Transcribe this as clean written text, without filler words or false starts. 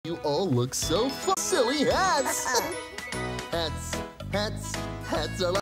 You all look so fun. Silly hats. Hats are like